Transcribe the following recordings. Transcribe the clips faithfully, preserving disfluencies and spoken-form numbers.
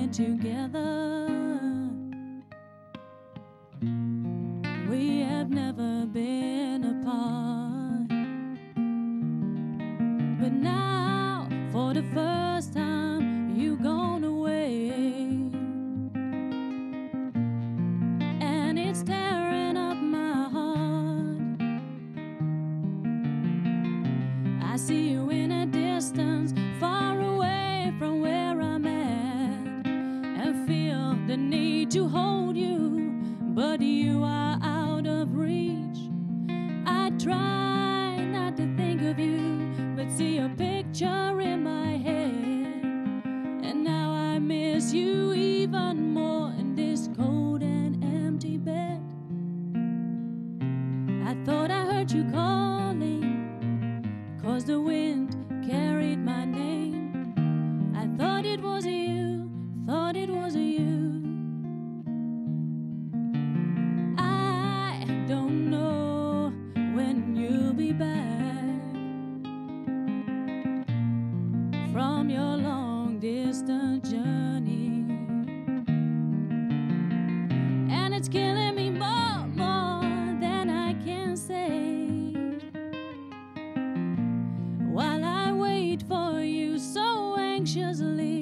been together. We have never been apart. But now, for the first time, you've gone away, and it's tearing up my heart. I see you in a distance, far away from where I'm at, and feel the need to hold you, but you are out of reach. I try not to think of you, but see a picture in my head, and now I miss you even more in this cold and empty bed. I thought I heard you calling, 'cause the wind carried my name. I thought it was you, thought it was you. I don't know when you'll be back from your long distance journey, and it's killing me more, more than I can say, while I wait for you so anxiously.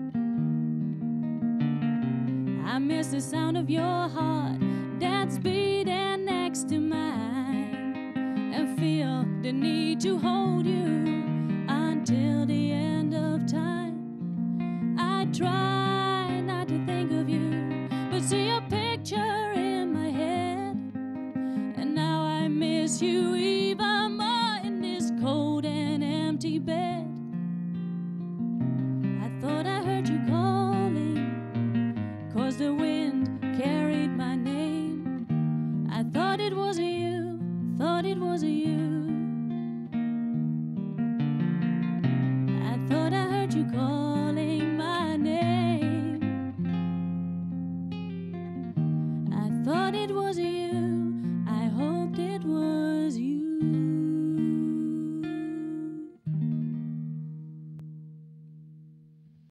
I miss the sound of your heart that's beating next to mine, and feel the need to hold you until the end of time. I try not to think of you, but see a picture in my head, and now I miss you even more in this cold and empty bed. I thought I heard you calling, 'cause the wind carried my name. I thought it was you, thought it was you. I thought I heard you calling my name. I thought it was you.